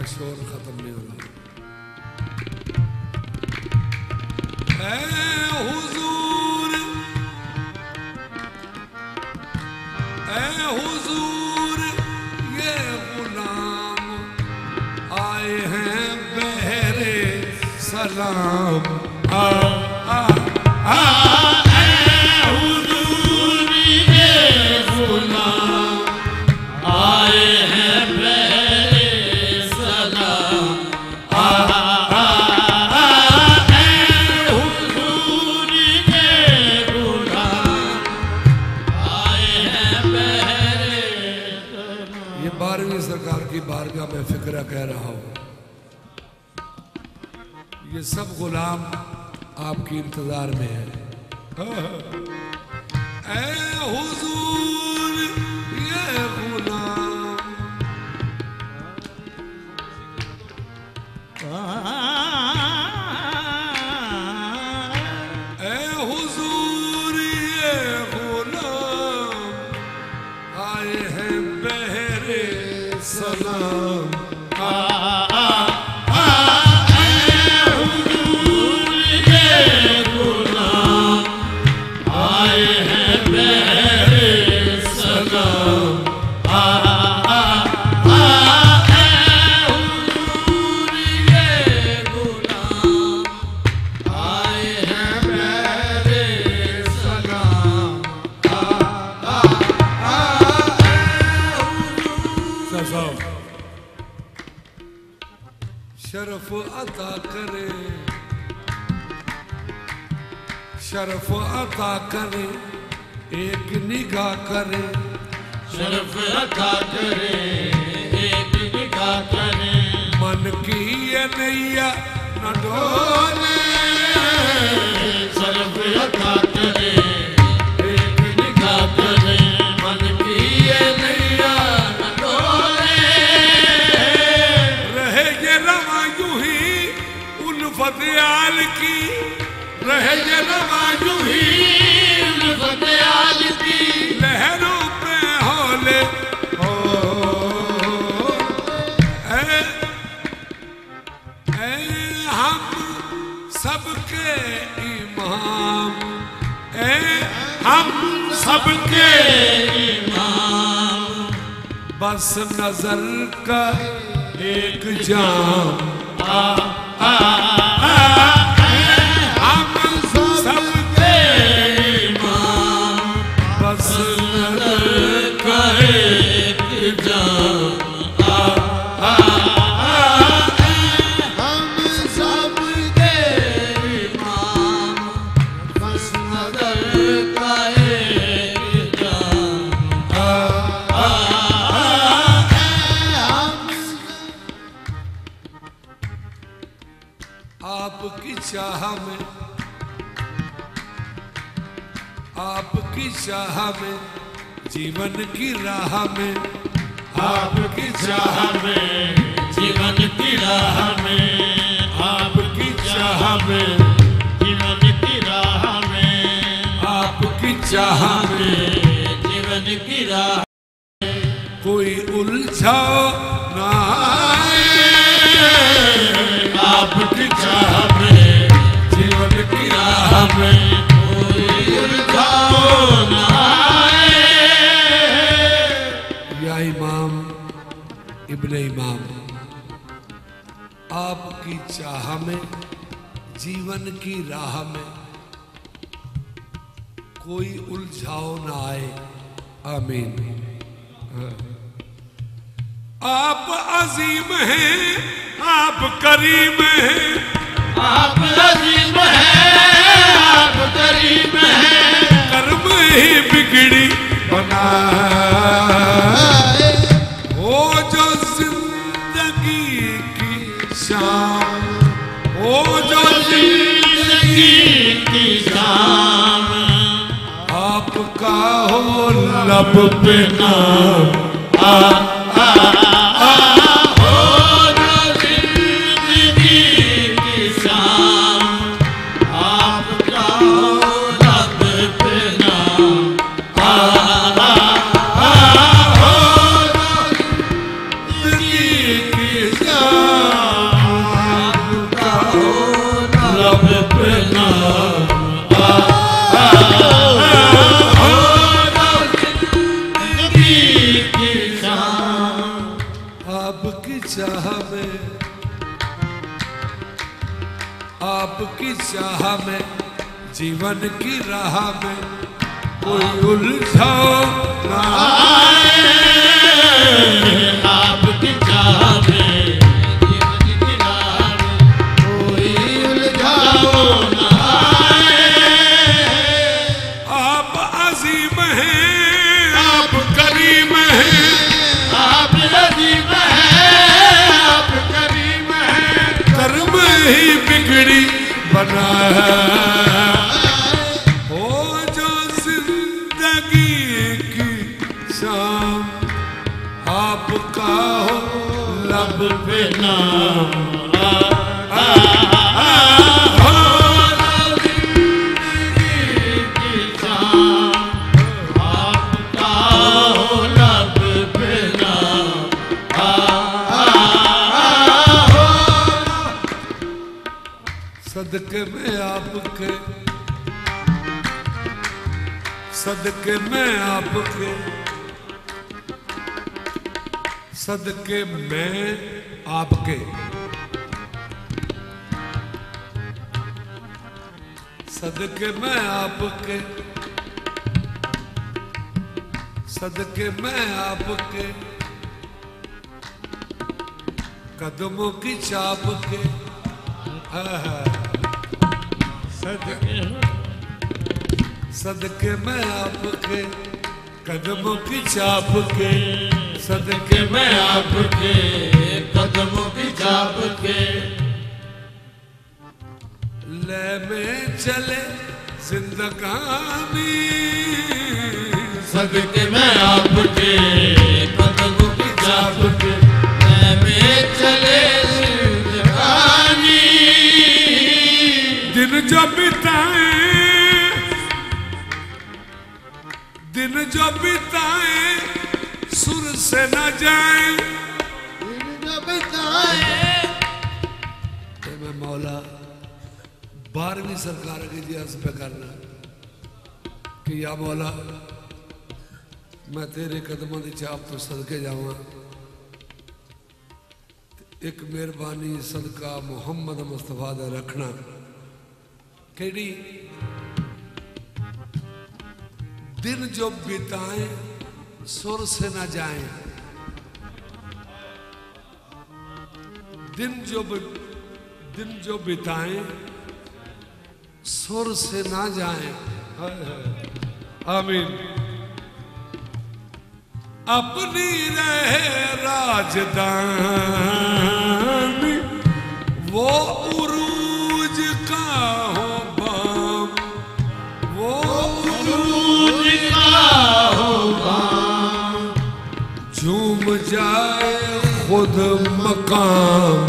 शोर खत्म नहीं हो रहा। ऐ हुजूर, ऐ हुजूर, ये गुलाम आए हैं बहरे सलाम। आ आ आ हुजूर ये गुलाम आए हैं बहरे सलाम। हुजूर ये गुलाम आए हैं बहरे सलाम। ये 12वीं सरकार की बारगाह में फिक्रा कह रहा हूं। ये सब गुलाम आपकी इंतजार में है। ऐ हुजूर ये गुलाम, ऐ हुजूर ये गुलाम आए हैं बहरे सलाम। शरफ अता करे, शरफ अता करे, एक निगाह करे। शरफ अता करे, एक निगाह करे। मन की ये नैया न डोले। शरफ अता करे, एक निगाह करे। मन की ये नैया न डोले। रहे ये रवा यूं ही उल्फत आल की, रहे ये रवा यूं ही उल्फत आल की। लहरों पे हौले हो। ऐ हम सबके इमाम, ऐ हम सबके इमाम। बस नजर का एक जाम। हम सबके इमाम। बस नजर का एक जाम। हम सबके इमाम। बस नजर का एक जाम। आपकी चाह में, आपकी चाह में, जीवन की राह में, आपकी चाह में, जीवन की राह में। आपकी चाह में, जीवन की राह में। आपकी चाह में, जीवन की राह। कोई उलझाओ ना आए। आपकी चाह में, जीवन की राह में कोई उलझाओ ना आए। या इमाम इब्ने इमाम, आपकी चाह में, जीवन की राह में कोई उलझाओ ना आए। आमीन। आप अजीम हैं, आप करीम हैं। आप अजीम हैं, आप करीम हैं। कर्म ही बिगड़ी बनाए। वो जो जिंदगी की शाम, वो जो जिंदगी की शाम। आपका हो लब पे नाम। की आपकी चाह में जीवन की राह में कोई उलझाओ ना आए। आपकी चाह में जीवन की राह में कोई उलझाओ ना आए। आप अजीम हैं, आप करीम हैं, आप अजीम हैं, आप करीम हैं, कर्म ही बिगड़ी बना है। हो जो जिंदगी की शाम आपका हो लब पे नाम। सदके में आपके, सदके में आपके, सदके में आपके, सदके में आपके, सदके में आपके कदमों की चाप के। सदके में आपके कदमों की चाप के, सदके में आपके कदमों की चाप के। ले में चले जिंदगानी, सदके में आपके कदमों की चाप के। ले में चले जिंदगानी, दिन जो बिताए, दिन जो बिताए सुर से न जाए। दिन जो बिताए मैं मौला 12वीं सरकार की अर्ज पे करना कि या मौला मैं तेरे कदमों की चाप तो सदके जावा। एक मेहरबानी सदका मुहम्मद मुस्तफा दा रखना केड़ी। दिन जो बिताए सुर से न जाए, दिन जो बिताए सुर से ना जाए। आमीन। अपनी रहे राजधानी वो उरूज का हो बाम, वो उरूज का हो बाम। झूम जाए खुद मकाम